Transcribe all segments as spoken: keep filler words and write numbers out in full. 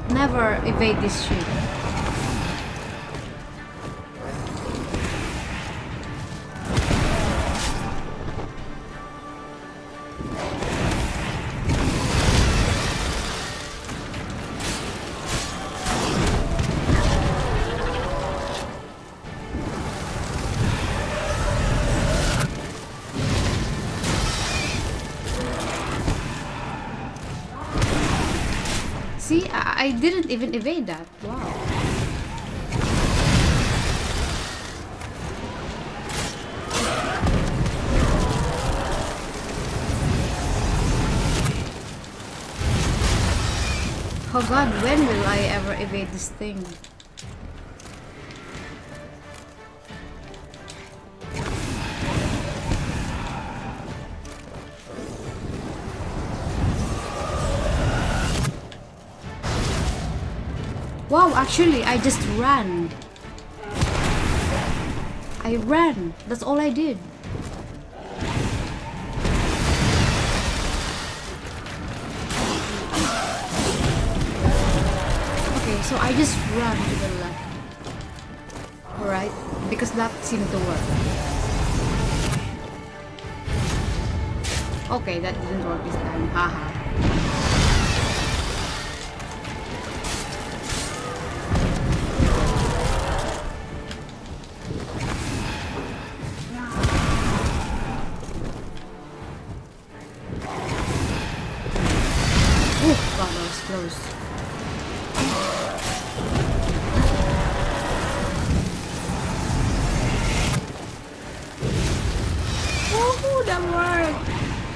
never evade this shit. See, I, I didn't even evade that. Wow. Oh god, when will I ever evade this thing? Wow, actually, I just ran. I ran. That's all I did. Okay, so I just ran to the left. Alright? Because that seemed to work. Okay, that didn't work this time. Haha. Close. Oh, that worked.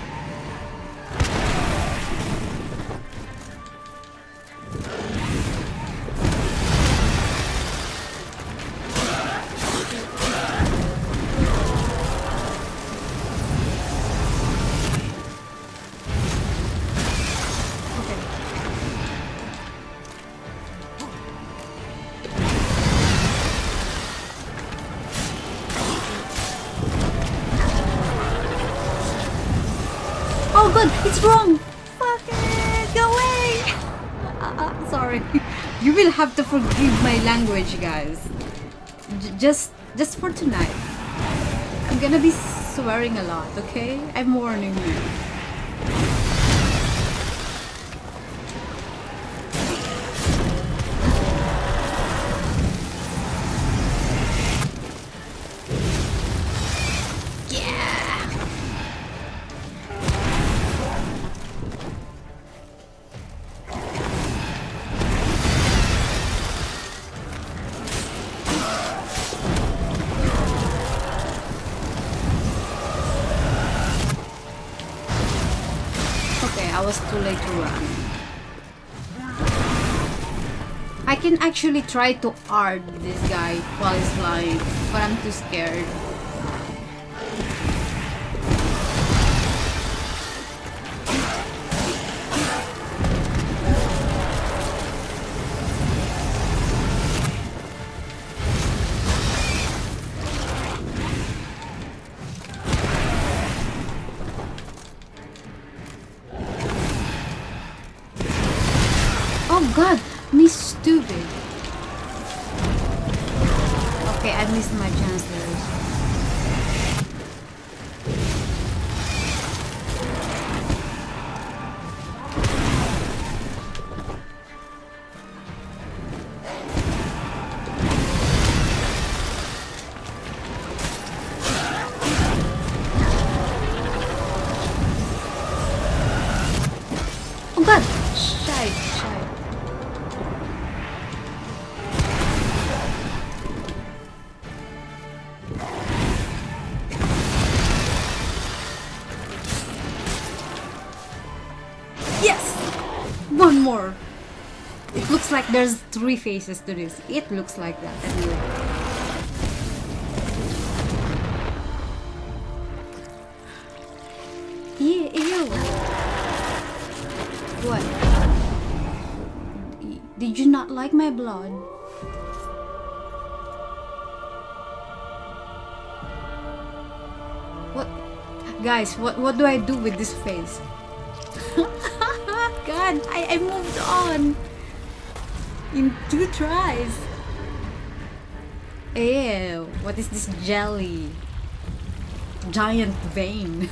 Oh god, it's wrong! Fuck it! Go away! Uh, uh, sorry. You will have to forgive my language, guys. J just, just for tonight. I'm gonna be swearing a lot, okay? I'm warning you. I was too late to run. I can actually try to art this guy while he's flying, but I'm too scared. Oh god, me stupid. Okay, I missed my chance there. Oh god, shite, shite. Yes! One more! It looks like there's three phases to this. It looks like that anyway. Ew! Ew. What? Did you not like my blood? What? Guys, what, what do I do with this face? God, I, I moved on. in two tries. Ew, what is this jelly? Giant vein.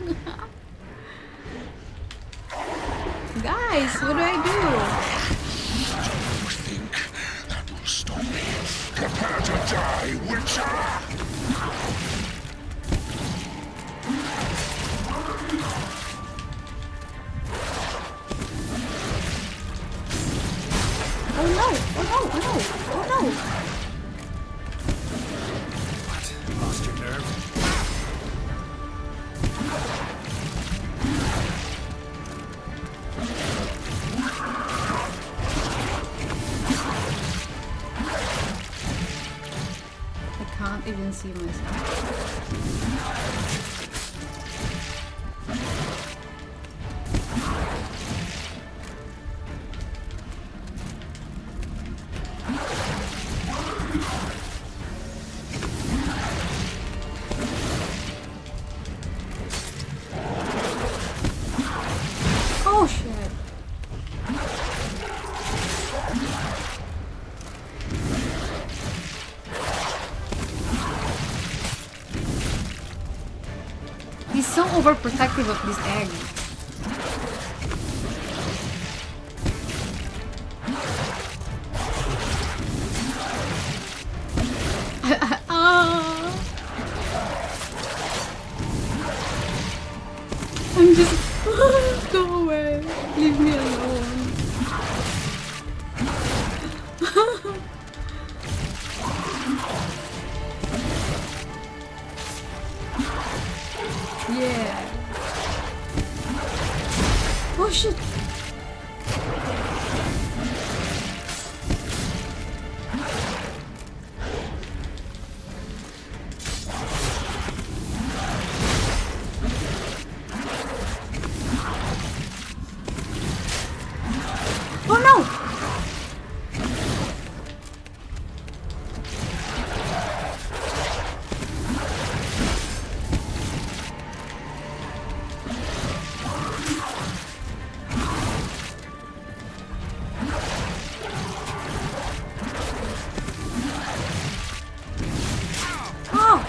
Guys, what do I do? You think that will stop me? Prepare to die, Witcher! Oh no! Oh no! Oh no! Oh no! What? Lost your nerve? I can't even see myself. Oh shit! He's so overprotective of this egg. Ah. I'm just go away. Leave me alone. Yeah. Oh shit. Oh no! Oh!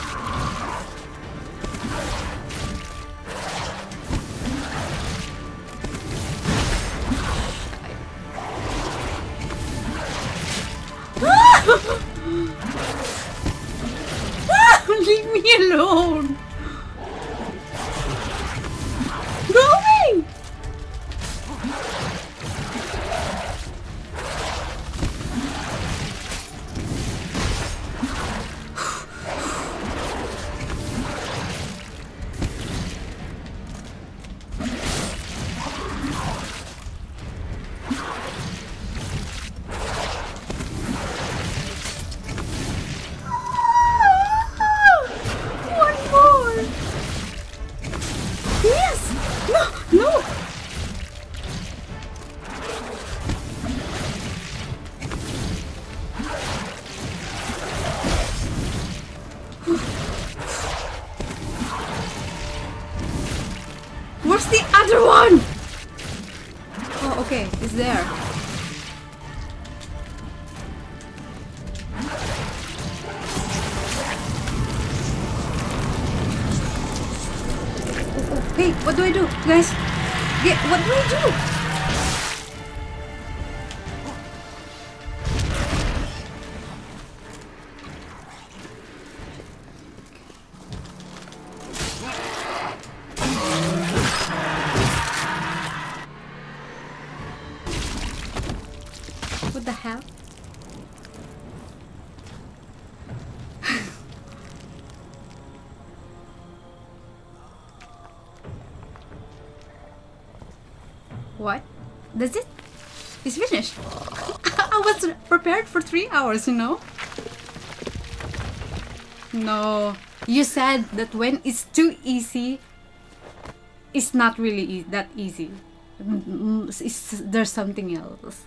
Leave me alone! Go away! One more! Yes! No! No! Where's the other one? Oh, okay, it's there. Hey, what do I do, guys? Yeah, what do I do? What the hell? What? That's it? It's finished. I was prepared for three hours, you know? No. You said that when it's too easy, it's not really e that easy. It's, there's something else.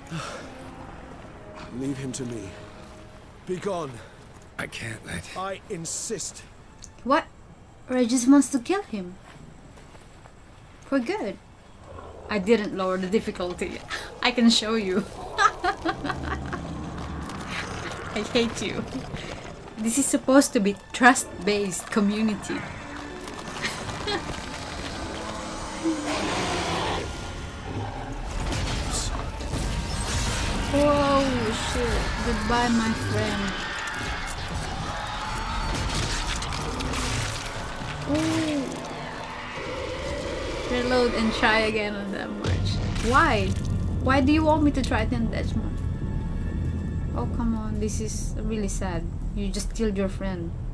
Leave him to me. Be gone. I can't let... I insist. What? Regis wants to kill him. For good. I didn't lower the difficulty. I can show you. I hate you. This is supposed to be trust-based community. Whoa, shit. Goodbye, my friend. Ooh. Reload and try again on that much. Why? Why do you want me to try it in Dutchman? Oh, come on. This is really sad. You just killed your friend.